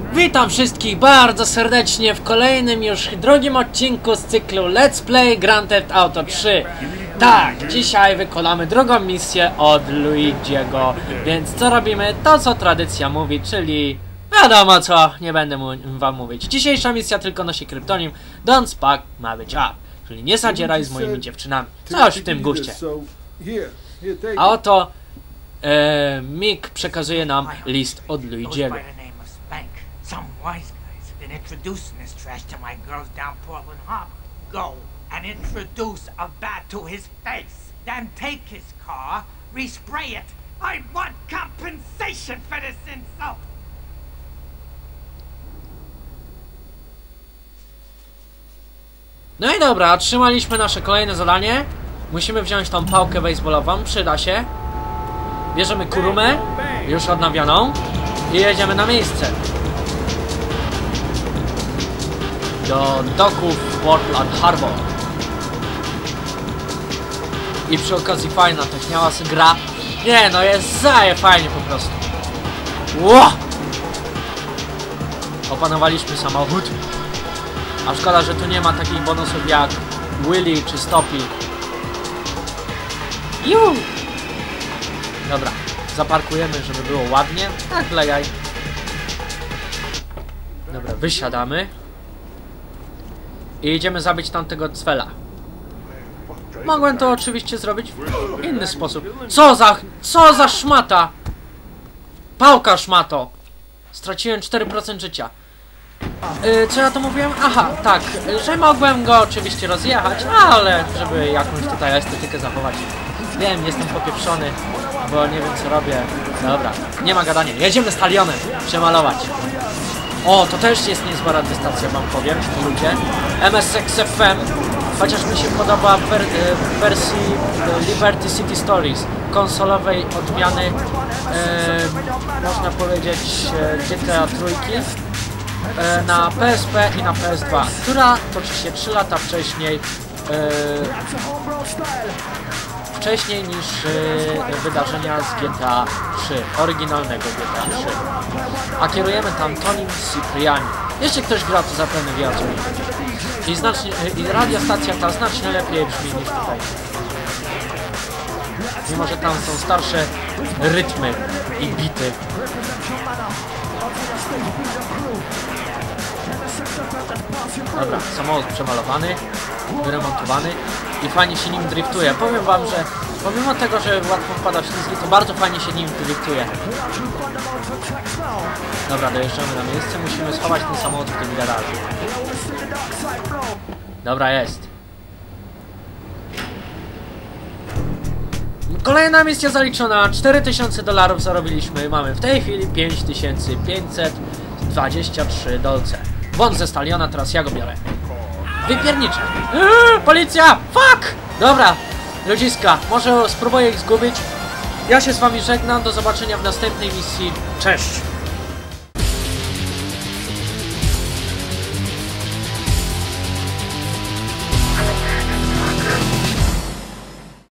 Witam wszystkich bardzo serdecznie w kolejnym już drugim odcinku z cyklu Let's Play Grand Theft Auto 3. Tak, dzisiaj wykonamy drugą misję od Luigiego, więc co robimy? To co tradycja mówi, czyli wiadomo co, nie będę wam mówić. Dzisiejsza misja tylko nosi kryptonim Don't Spark ma być up, czyli nie zadzieraj z moimi dziewczynami. Coś w tym guście. A oto Mick przekazuje nam list od Luigiego. Some wise guys have been introducing this trash to my girls down Portland Harbor. Go and introduce a bat to his face. Then take his car, respray it. I want compensation for this insult. No i dobra, otrzymaliśmy nasze kolejne zadanie. Musimy wziąć tą pałkę baseballową, przyda się. Bierzemy kurumę, już odnawioną, i jedziemy na miejsce. Do doków Portland Harbor. I przy okazji fajna techniała się gra. Nie no, jest fajnie po prostu. Ło! Opanowaliśmy samochód. A szkoda, że tu nie ma takich bonusów jak Willy czy Stoppy. Juuu! Dobra, zaparkujemy, żeby było ładnie. Tak, legaj. Dobra, wysiadamy. I idziemy zabić tamtego cwela. Mogłem to oczywiście zrobić w inny sposób. Co za szmata! Pałka szmato! Straciłem 4% życia. Co ja to mówiłem? Aha, tak, że mogłem go oczywiście rozjechać, ale żeby jakąś tutaj estetykę zachować. Wiem, jestem popieprzony, bo nie wiem co robię. Dobra, nie ma gadania. Jedziemy stalionem przemalować. O, to też jest niezła radiostacja, wam powiem, ludzie. MSX FM, chociaż mi się podoba w wersji Liberty City Stories, konsolowej odmiany, można powiedzieć, GTA trójki, na PSP i na PS2, która toczy się 3 lata wcześniej, niż wydarzenia z GTA 3, oryginalnego GTA 3. A kierujemy tam Tonim Cipriani. Jeśli ktoś gra, to zapewne wie o co chodzi. I radiostacja ta znacznie lepiej brzmi niż tutaj. Mimo, że tam są starsze rytmy i bity. Dobra, samochód przemalowany, wyremontowany i fajnie się nim driftuje. Powiem wam, że pomimo tego, że łatwo wpada w ślizgi, to bardzo fajnie się nim driftuje. Dobra, dojeżdżamy na miejsce, musimy schować ten samochód w tym garażu. Dobra, jest. Kolejna misja zaliczona, $4000 zarobiliśmy, mamy w tej chwili 5523 dolce. Wąt ze staliona, teraz ja go biorę. Wypierniczę. Policja! Fuck! Dobra, ludziska, może spróbuję ich zgubić. Ja się z wami żegnam, do zobaczenia w następnej misji. Cześć!